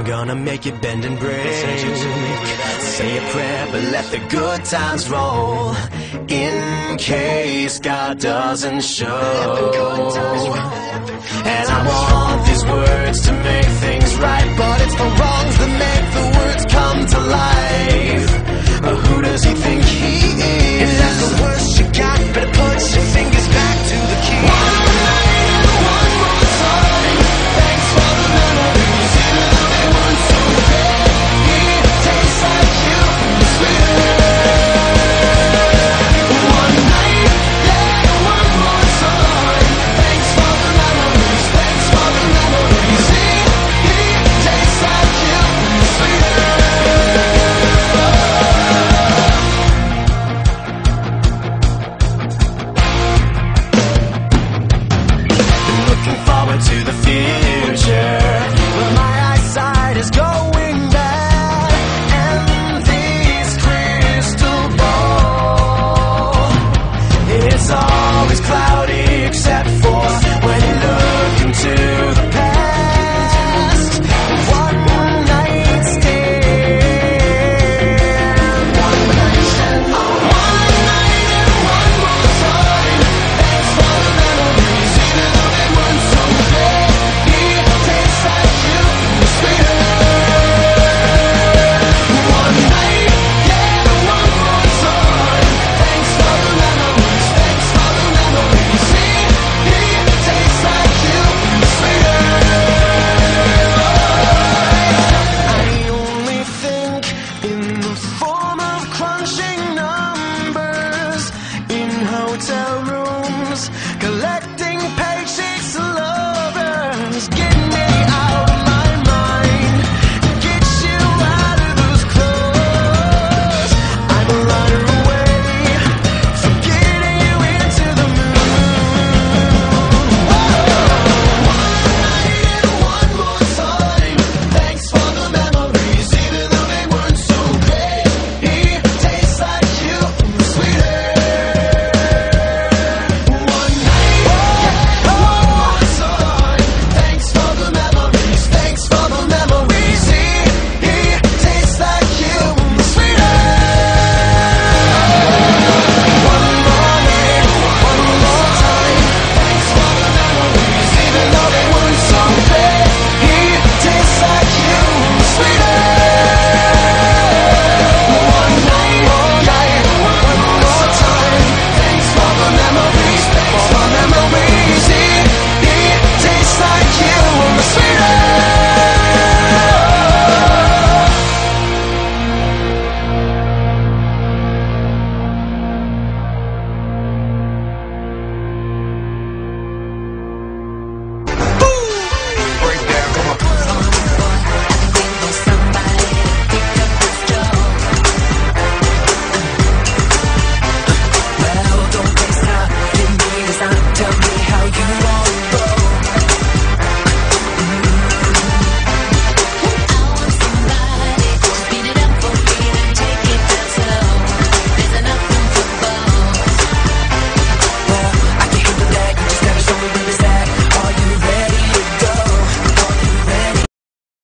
I'm gonna make you bend and break. Say a prayer, but let the good times roll, in case God doesn't show. And I want these words to make things right, but it's the wrongs that make the words come to life. Who does he think he is? If that's the worst you got, better put your fingers back to the key. One night, one more time. Thanks for the memories. You only want so bad. It tastes like you from the one night, yeah, one more time. Thanks for the memories. Thanks for the memories. It tastes like you from the to the future, but my eyesight is going bad, and this crystal ball, it's always cloudy